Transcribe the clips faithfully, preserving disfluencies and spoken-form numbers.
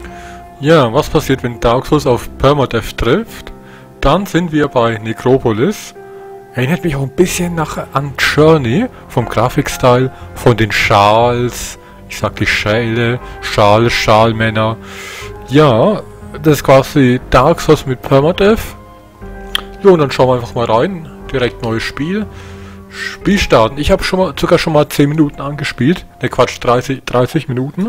Ja, was passiert, wenn Dark Souls auf Permadeath trifft? Dann sind wir bei Necropolis. Erinnert mich auch ein bisschen nach an Journey, vom Grafikstil, von den Schals. Ich sag die Schäle, Schal, Schalmänner. Ja, das ist quasi Dark Souls mit Permadeath. Jo, und dann schauen wir einfach mal rein. Direkt neues Spiel. Spiel starten. Ich habe schon mal, sogar schon mal zehn Minuten angespielt. Ne, Quatsch, dreißig, dreißig Minuten.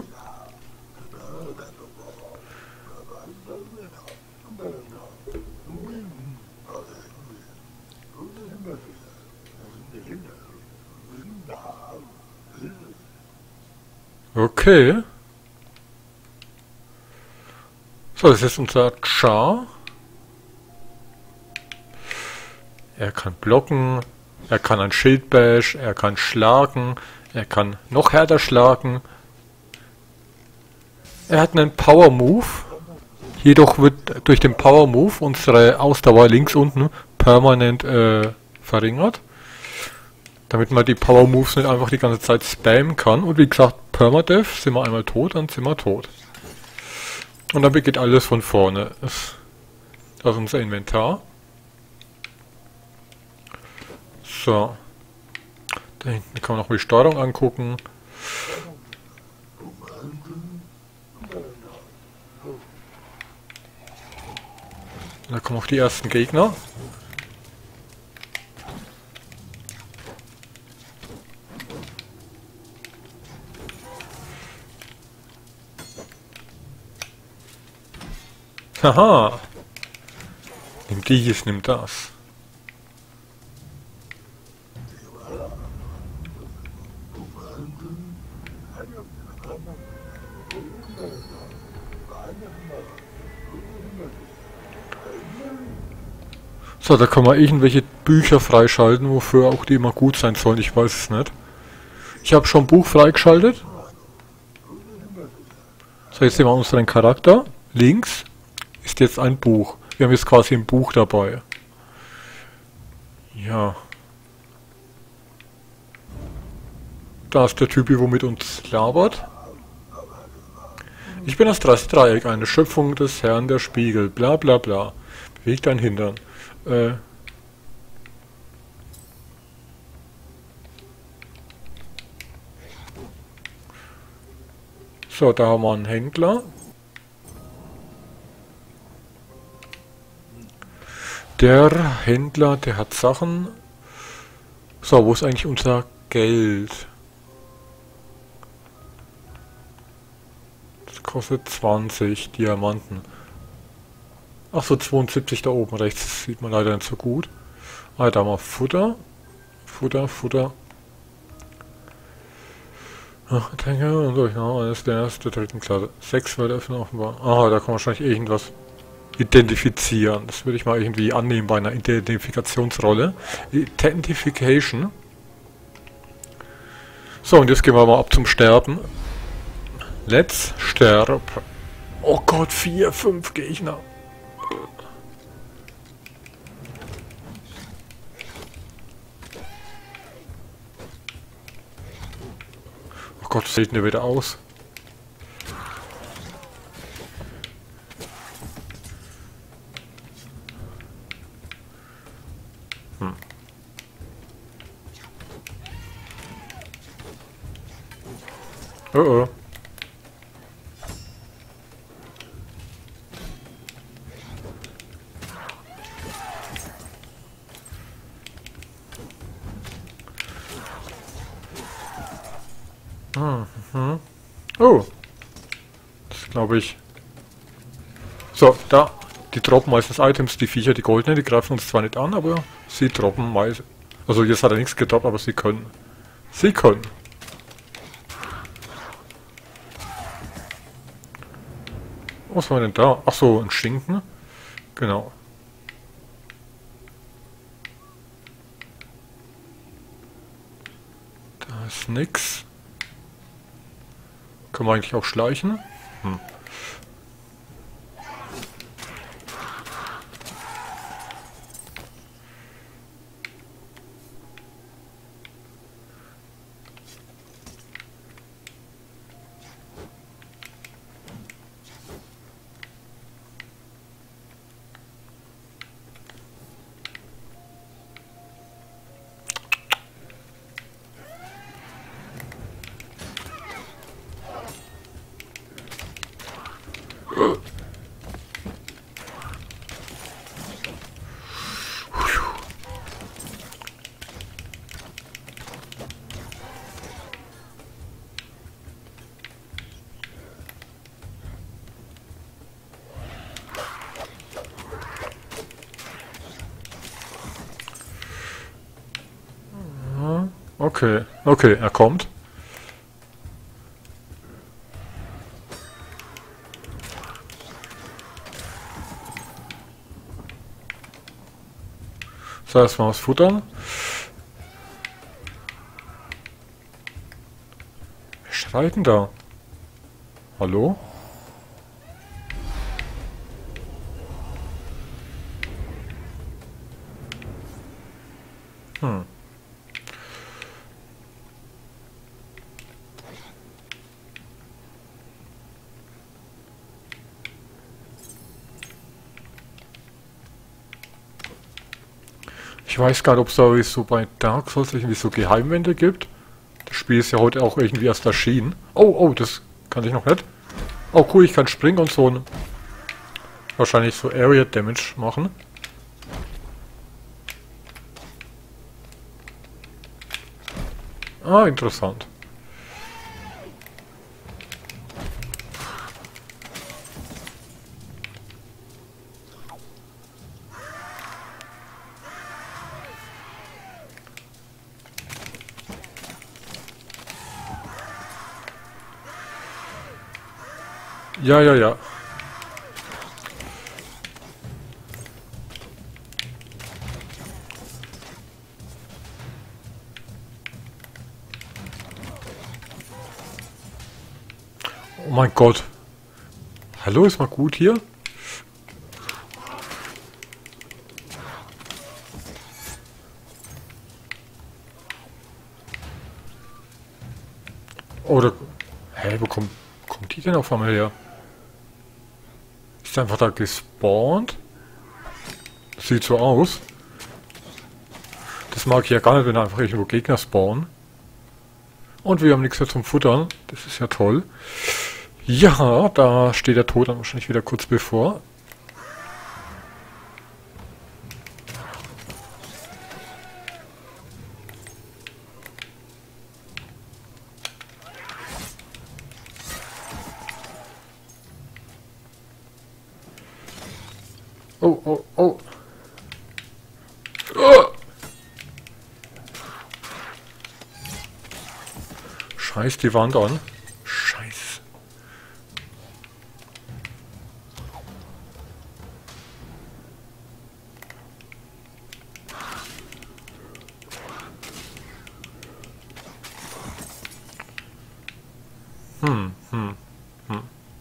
Okay. So, das ist unser Char. Er kann blocken, er kann ein Schild bash, er kann schlagen, er kann noch härter schlagen. Er hat einen Power Move. Jedoch wird durch den Power Move unsere Ausdauer links unten permanent äh, verringert. Damit man die Power Moves nicht einfach die ganze Zeit spammen kann. Und wie gesagt, Permadeath, sind wir einmal tot, dann sind wir tot. Und dann beginnt alles von vorne. Das ist unser Inventar. So. Da hinten kann man noch mal die Steuerung angucken. Da kommen auch die ersten Gegner. Haha. Nimm dies, nimm das. So, da kann man irgendwelche Bücher freischalten, wofür auch die immer gut sein sollen, ich weiß es nicht. Ich habe schon ein Buch freigeschaltet. So, jetzt sehen wir unseren Charakter. Links ist jetzt ein Buch. Wir haben jetzt quasi ein Buch dabei. Ja. Da ist der Typ, wo mit uns labert. Ich bin das Dreieck, eine Schöpfung des Herrn der Spiegel. Bla bla bla. Beweg dein Hintern. Äh. So, da haben wir einen Händler. Der Händler, der hat Sachen. So, wo ist eigentlich unser Geld? Das kostet zwanzig Diamanten. Ach so, zweiundsiebzig da oben rechts, das sieht man leider nicht so gut. Ah, da haben wir Futter. Futter, Futter. Ach, Tanker und durch, ja, eines der ersten, der dritten Klasse. Sechs Wörter öffnen offenbar. Ah, da kann man wahrscheinlich irgendwas identifizieren. Das würde ich mal irgendwie annehmen bei einer Identifikationsrolle. Identification. So, und jetzt gehen wir mal ab zum Sterben. Let's sterb. Oh Gott, vier, fünf Gegner. Oh Gott, sieht der wieder aus. Hm. Oh oh. Mhm. Oh. Das glaube ich. So, da. Die droppen meistens Items, die Viecher, die goldenen, die greifen uns zwar nicht an, aber sie droppen meist. Also jetzt hat er nichts gedroppt, aber sie können. Sie können. Was war denn da? Ach so, ein Schinken. Genau. Da ist nix. Können wir eigentlich auch schleichen? Hm. Okay, okay, er kommt. So, erstmal was futtern. Wer schreit denn da? Hallo? Hm. Ich weiß gar nicht, ob es da so bei Dark Souls irgendwie so Geheimwände gibt. Das Spiel ist ja heute auch irgendwie erst erschienen. Oh, oh, das kann ich noch nicht. Oh cool, ich kann springen und so ein, wahrscheinlich so Area Damage machen. Ah, interessant. Ja, ja, ja. Oh mein Gott. Hallo, ist mal gut hier? Oder... Hä, wo kommt, kommt die denn auf einmal her? Ist einfach da gespawnt? Sieht so aus. Das mag ich ja gar nicht, wenn einfach irgendwo Gegner spawnen. Und wir haben nichts mehr zum Futtern. Das ist ja toll. Ja, da steht der Tod dann wahrscheinlich wieder kurz bevor. Oh, oh, oh. Oh. Scheiß die Wand an. Scheiß. Hm, hm, hm.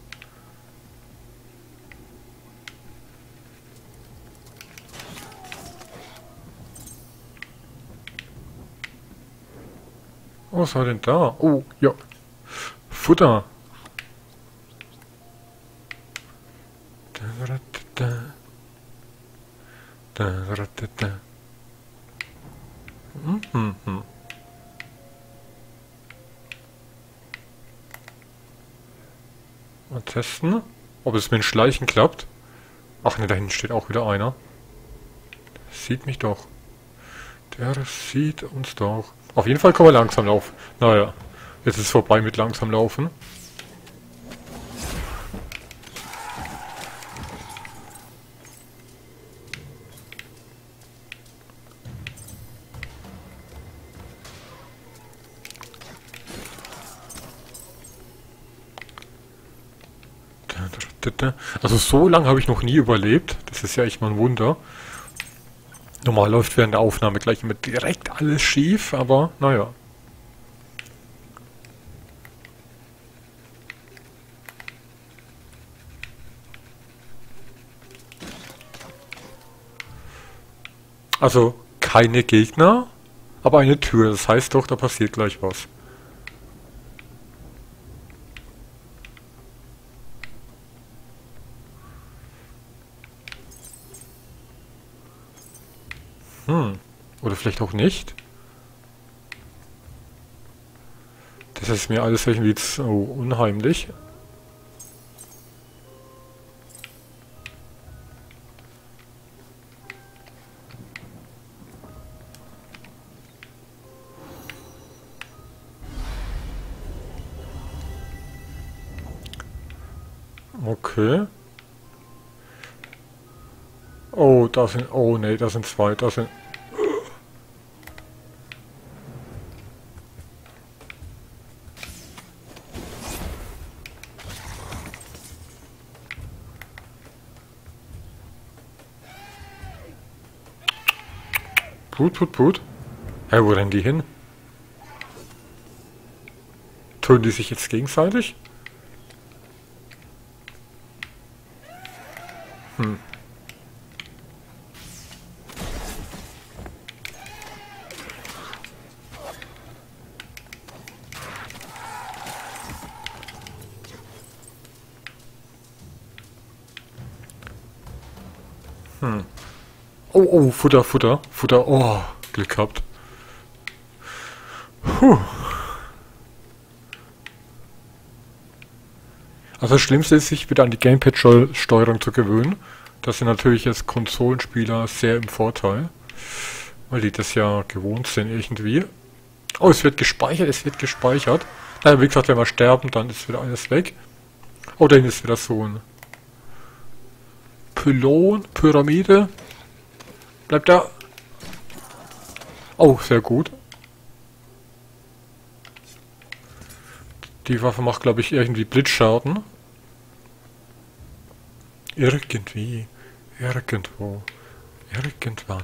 Oh, was war denn da? Oh, ja. Futter. Hm, hm, hm. Mal testen, ob es mit dem Schleichen klappt. Ach ne, da hinten steht auch wieder einer. Der sieht mich doch. Der sieht uns doch. Auf jeden Fall können wir langsam laufen. Naja, jetzt ist es vorbei mit langsam laufen. Also so lange habe ich noch nie überlebt. Das ist ja echt mal ein Wunder. Normal läuft während der Aufnahme gleich immer direkt alles schief, aber naja. Also keine Gegner, aber eine Tür. Das heißt doch, da passiert gleich was. Hm. Oder vielleicht auch nicht. Das ist mir alles irgendwie so unheimlich. Okay. Oh, da sind... Oh, nee, da sind zwei. Da sind... Put, put, put. Hä, wo rennen die hin? Tun die sich jetzt gegenseitig? Hm. Hm. Oh, oh, Futter, Futter, Futter. Oh, Glück gehabt. Puh. Also das Schlimmste ist, sich wieder an die Gamepad-Steuerung zu gewöhnen. Das sind natürlich jetzt Konsolenspieler sehr im Vorteil, weil die das ja gewohnt sind irgendwie. Oh, es wird gespeichert, es wird gespeichert. Naja, wie gesagt, wenn wir sterben, dann ist wieder alles weg. Oh, da hinten ist wieder so ein Pylon, Pyramide. Bleibt da. Oh, sehr gut. Die Waffe macht, glaube ich, irgendwie Blitzschaden. Irgendwie. Irgendwo. Irgendwann.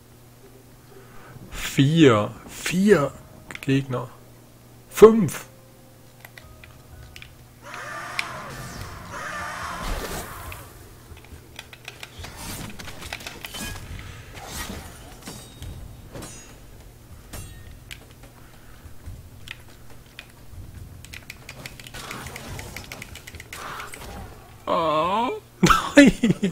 Vier. Vier Gegner. Fünf. Oh, nein!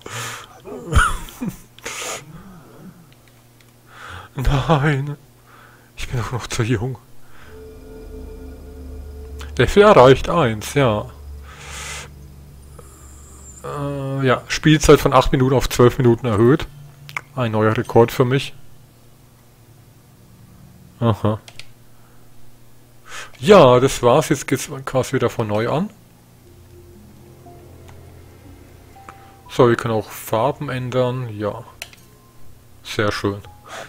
Nein! Ich bin doch noch zu jung. Level erreicht eins, ja. Äh, ja, Spielzeit von acht Minuten auf zwölf Minuten erhöht. Ein neuer Rekord für mich. Aha. Ja, das war's. Jetzt geht's quasi wieder von neu an. So, wir können auch Farben ändern. Ja. Sehr schön.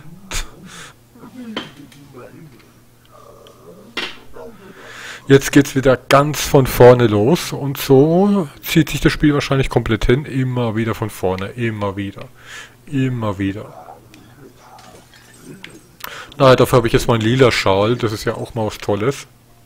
Jetzt geht's wieder ganz von vorne los. Und so zieht sich das Spiel wahrscheinlich komplett hin. Immer wieder von vorne. Immer wieder. Immer wieder. Naja, dafür habe ich jetzt meinen lila Schal. Das ist ja auch mal was Tolles.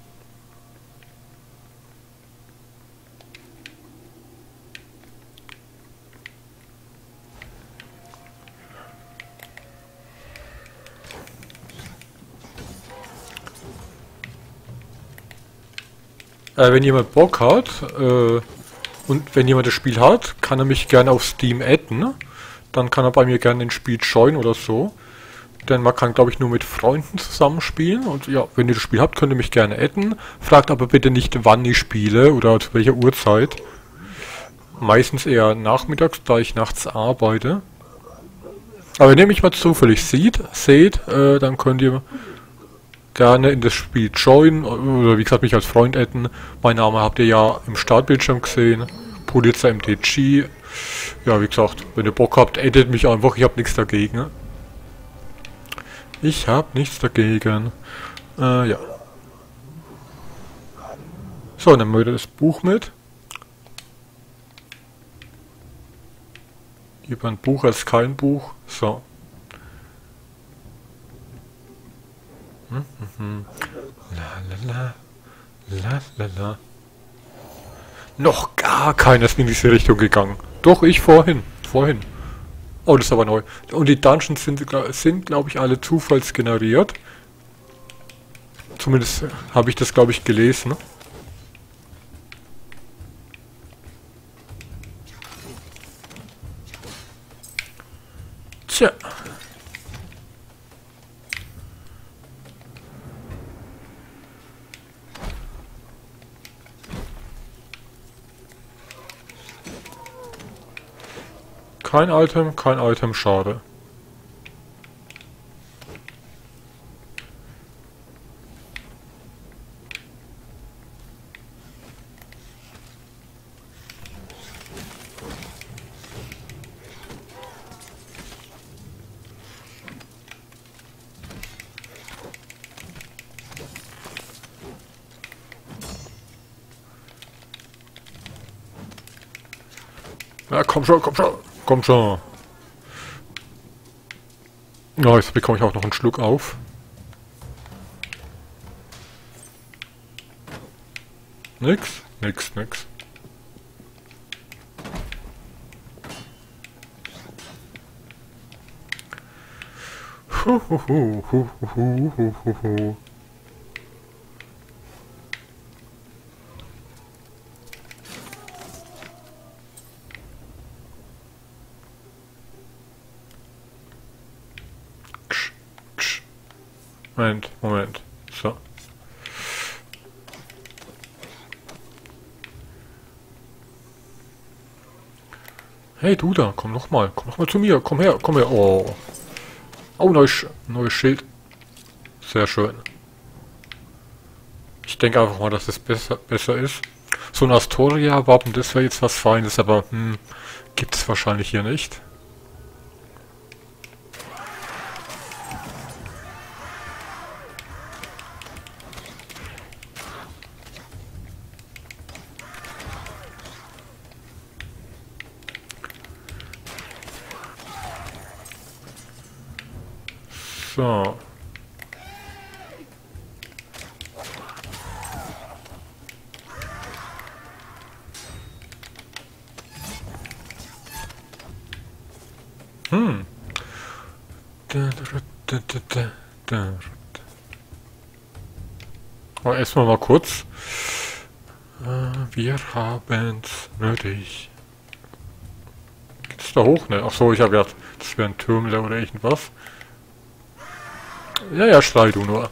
Äh, wenn jemand Bock hat, äh, und wenn jemand das Spiel hat, kann er mich gerne auf Steam adden. Dann kann er bei mir gerne ins Spiel joinen oder so. Denn man kann, glaube ich, nur mit Freunden zusammenspielen. Und ja, wenn ihr das Spiel habt, könnt ihr mich gerne adden. Fragt aber bitte nicht, wann ich spiele oder zu welcher Uhrzeit. Meistens eher nachmittags, da ich nachts arbeite. Aber wenn ihr mich mal zufällig sieht, seht, äh, dann könnt ihr gerne in das Spiel joinen oder wie gesagt mich als Freund adden. Mein Name habt ihr ja im Startbildschirm gesehen. Polizei M D G. Ja, wie gesagt, wenn ihr Bock habt, addet mich einfach. Ich habe nichts dagegen. Ich habe nichts dagegen. Äh, ja. So, dann nehmen wir das Buch mit. Lieber ein Buch als kein Buch. So. Hm, hm, hm. La la la. La la la. Noch gar keiner ist in diese Richtung gegangen. Doch, ich vorhin. Vorhin. Oh, das ist aber neu. Und die Dungeons sind, sind glaube ich, alle zufallsgeneriert. Zumindest habe ich das, glaube ich, gelesen. Tja. Kein Item, kein Item, schade. Na, komm schon, komm schon, komm schon. Na, oh, jetzt bekomme ich auch noch einen Schluck auf. Nix, nix, nix. Huhuhuhuhuhuhuhu. Ksch, ksch. Moment, Moment. So. Hey du da, komm noch mal, komm noch mal zu mir, komm her, komm her. Oh. Oh, neues, neues Schild. Sehr schön. Ich denke einfach mal, dass es besser, besser ist. So ein Astoria-Wappen, das wäre jetzt was Feines, aber hm, gibt es wahrscheinlich hier nicht. So. Hm. Aber erstmal mal kurz. Wir haben's nötig. Geht's da hoch? Ne? Achso, ich habe gedacht, das wäre ein Turm oder irgendwas. Ja, ja, schrei du nur.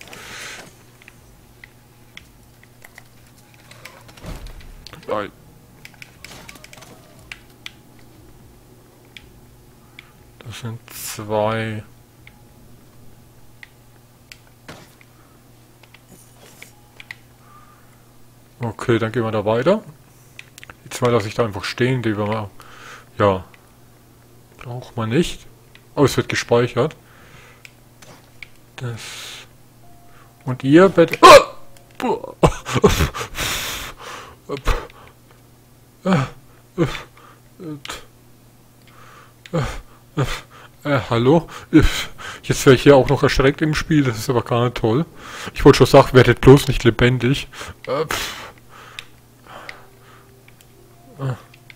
Nein. Das sind zwei. Okay, dann gehen wir da weiter. Die zwei lasse ich da einfach stehen, die wir mal. Ja. Braucht man nicht. Oh, es wird gespeichert. Das. Und ihr bitte. Äh, hallo? Jetzt wäre ich hier auch noch erschreckt im Spiel, das ist aber gar nicht toll. Ich wollte schon sagen, werdet bloß nicht lebendig. Äh, äh.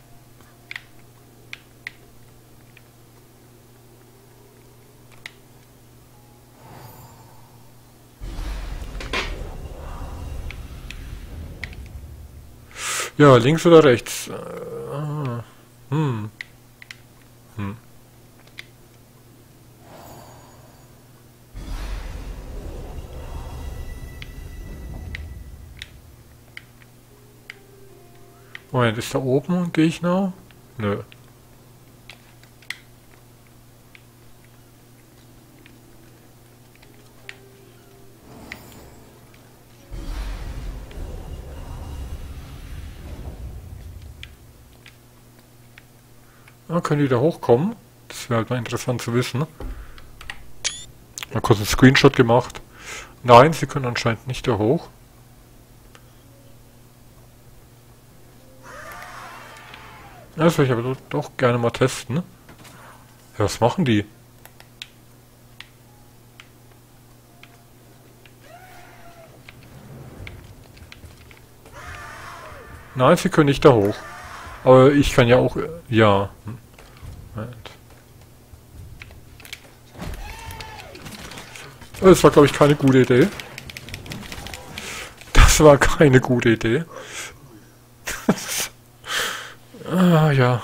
Ja, links oder rechts? Äh, ah, hm. Hm. Moment, ist da oben ein Gegner? Nö. Ah, können die da hochkommen? Das wäre halt mal interessant zu wissen. Mal kurz einen Screenshot gemacht. Nein, sie können anscheinend nicht da hoch. Das will ich aber doch gerne mal testen. Ja, was machen die? Nein, sie können nicht da hoch. Aber ich kann ja auch... Ja. Moment. Das war, glaube ich, keine gute Idee. Das war keine gute Idee. Ah, ja.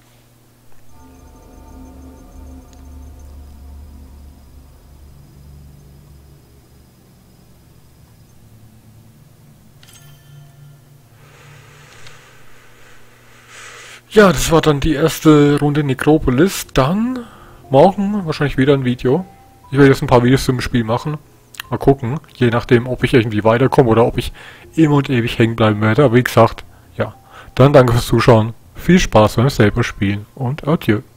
Ja, das war dann die erste Runde Necropolis. Dann morgen wahrscheinlich wieder ein Video. Ich werde jetzt ein paar Videos zum Spiel machen. Mal gucken, je nachdem, ob ich irgendwie weiterkomme oder ob ich immer und ewig hängen bleiben werde. Aber wie gesagt, ja. Dann danke fürs Zuschauen. Viel Spaß beim selber Spielen und adieu.